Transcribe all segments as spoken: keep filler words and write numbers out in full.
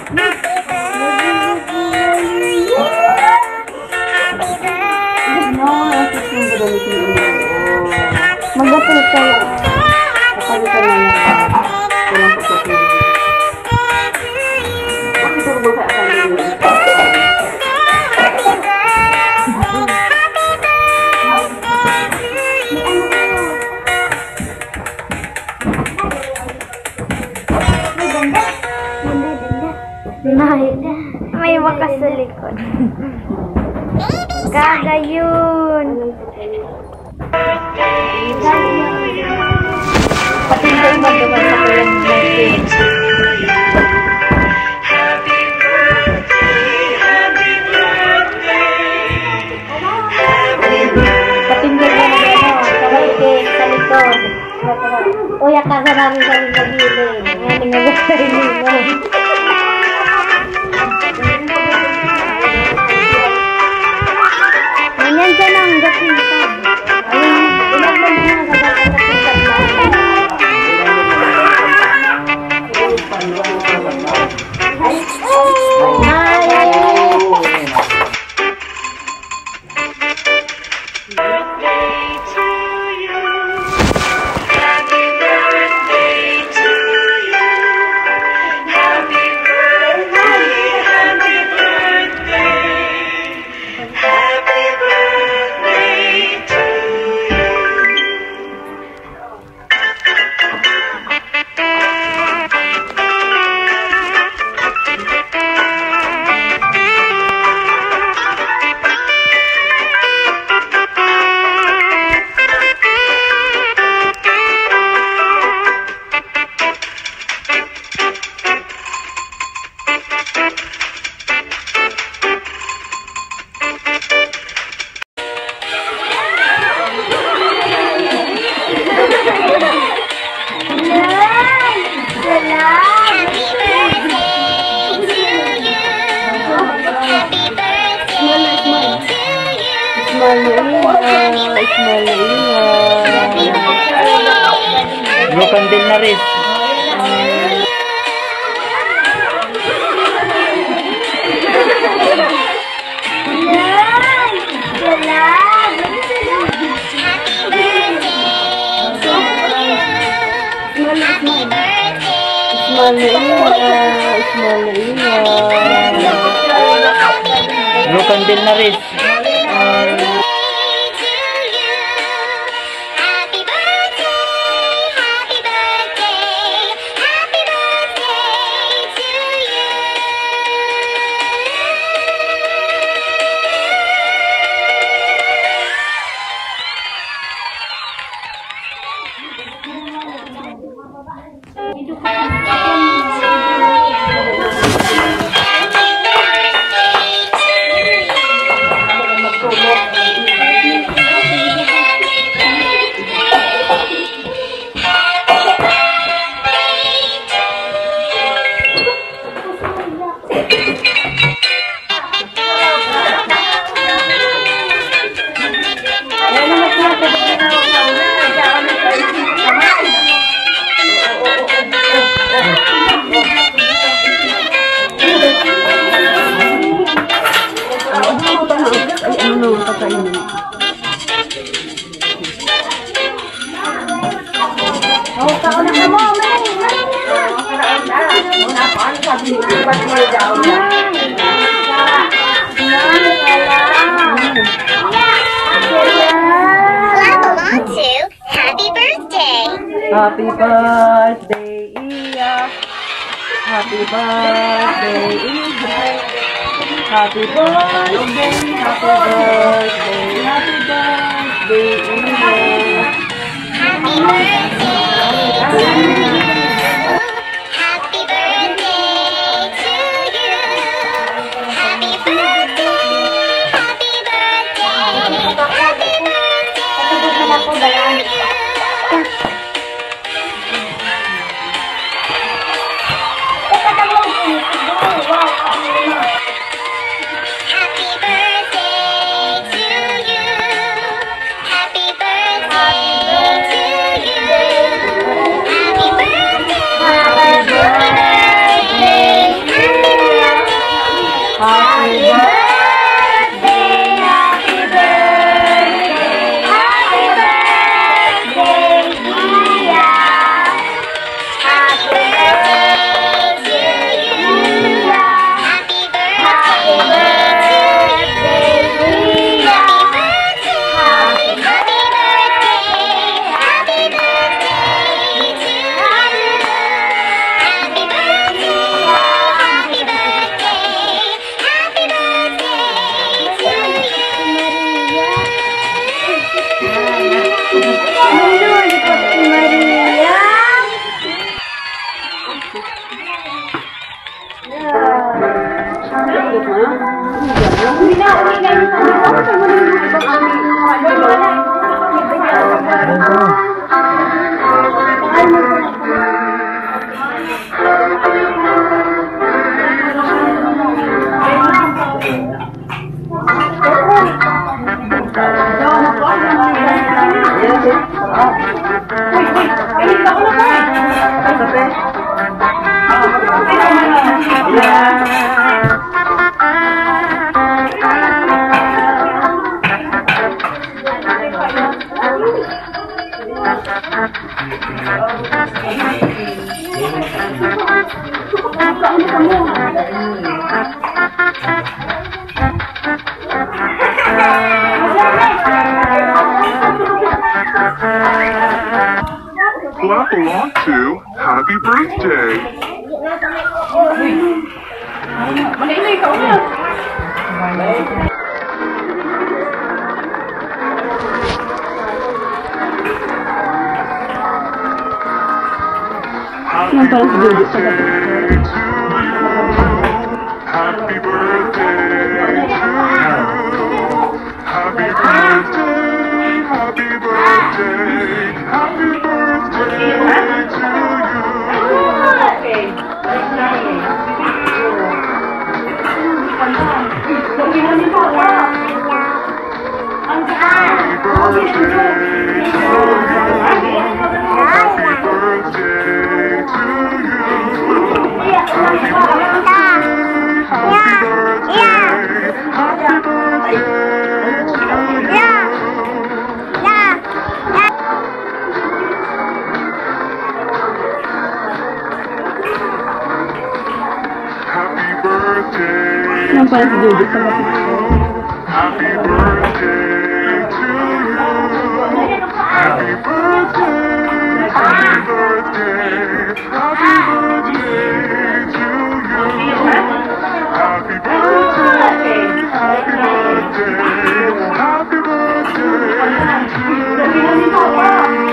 Mag-apil kayo. Kapalitan na niya. Kulang po po po. Bakit ito ba sa akin? May wakas sa likod. Gagayun. Pati na yung magawa sa kulang birthday. Happy birthday, happy birthday, happy birthday. Pati na yung magawa sa birthday sa likod. Uy, akasa namin kami mag-iling. Ngayon nga gusto rin mo. Ganyan dyan ang dating ka. Ayun, ilan mo na nagagawa na sa Blue candle na rin. Blue candle na rin. Happy birthday, Iya. Happy birthday, Iya. Happy birthday, happy birthday, happy birthday, Iya. Happy birthday. Happy birthday to you. Happy birthday. Happy birthday. Happy birthday. Happy birthday to you. Happy birthday. Clap along to Happy Birthday. Yang paling sedikit Happy birthday to you. Happy birthday, happy birthday, happy birthday to yang paling sedikit Happy birthday to you. Happy birthday, happy birthday, happy birthday to you. Happy birthday, happy birthday, happy birthday to you.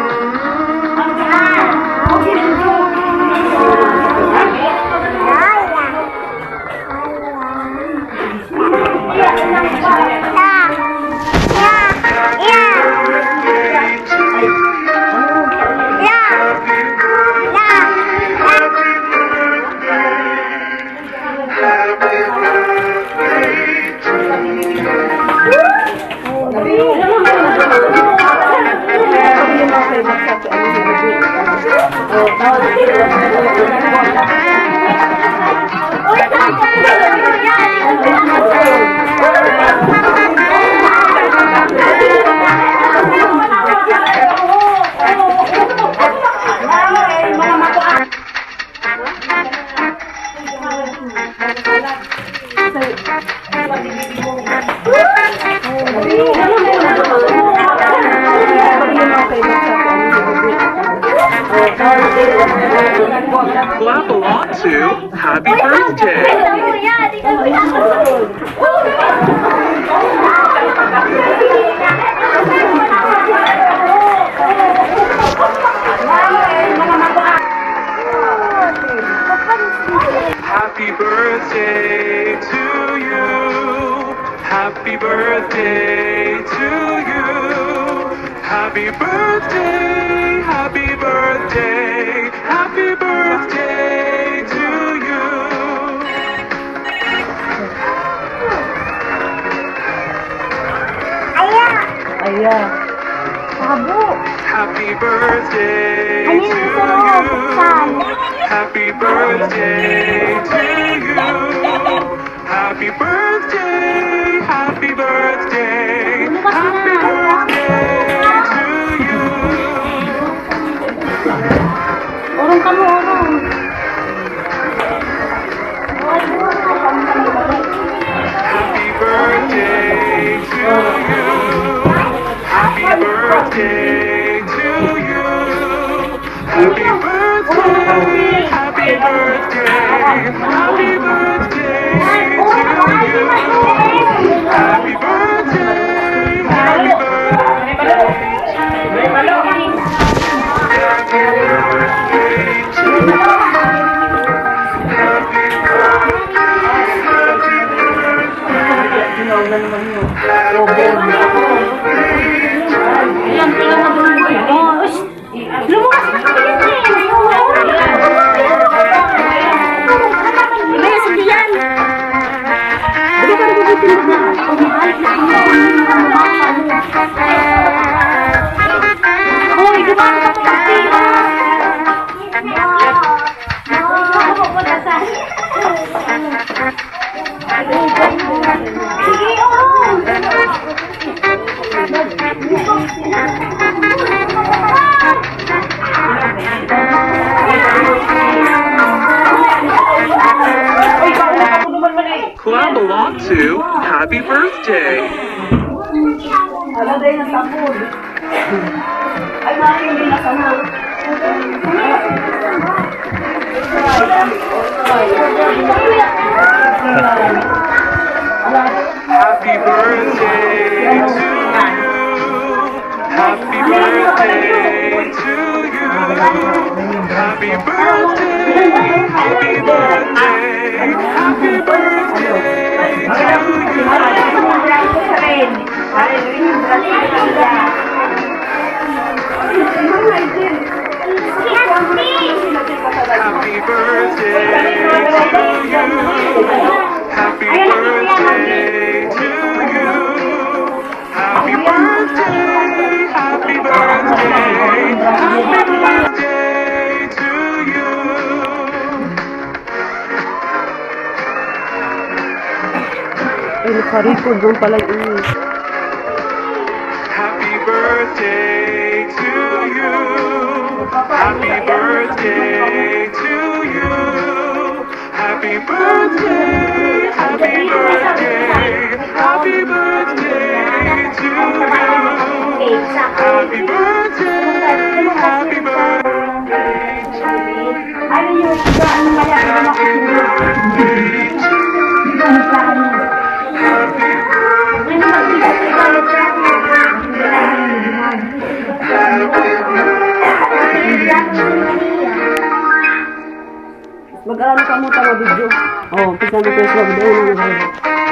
Clap along to Happy Birthday. Happy birthday to you. Happy birthday to you. Happy birthday, happy birthday, happy birthday to you. Ayah. Sabu. Happy birthday Ano to yung susunod? Saan? you. Happy birthday to you. Happy birthday, happy birthday, happy birthday to you. Urong ka mo, urong. Happy birthday to you. Happy birthday to you. Happy birthday, happy birthday, happy birthday to you. Happy birthday, happy birthday to you. Huwag na naman yun. Ayan, tingnan mo doon. Oh, ush! Lumukas na kami yan eh! Ibaya, sige yan! Dito ka nagbubutin mo na. Hoy, dumaan ka pa kasi! Club along to Happy Birthday. Happy birthday to you. Happy birthday to you. Happy birthday. Happy birthday. Happy birthday Happy birthday to you. Happy birthday to you. Happy birthday. Happy birthday. Happy birthday to you. Ay, nakarikod doon pala yun. Happy birthday to you. Happy birthday to you. Happy birthday. Happy birthday. Happy birthday to you. Happy birthday. Happy birthday to you. Mag-alala ka mo tama video. Oh, pagka mo kayo sa video na nag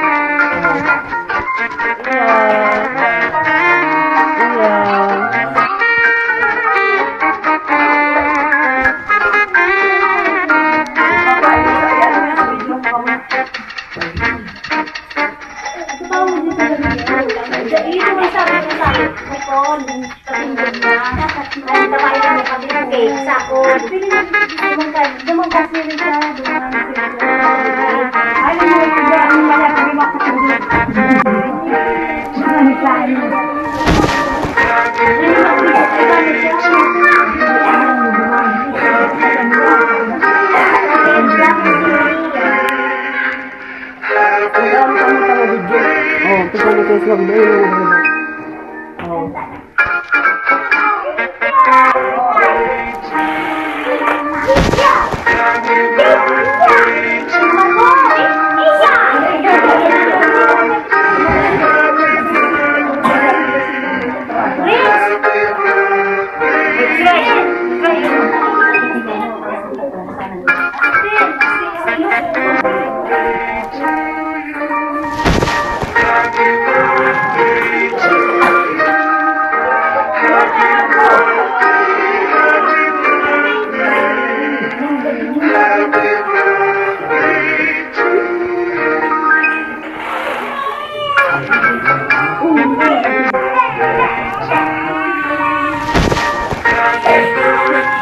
Oh, pagka mo kayo sa video na nag Happy birthday.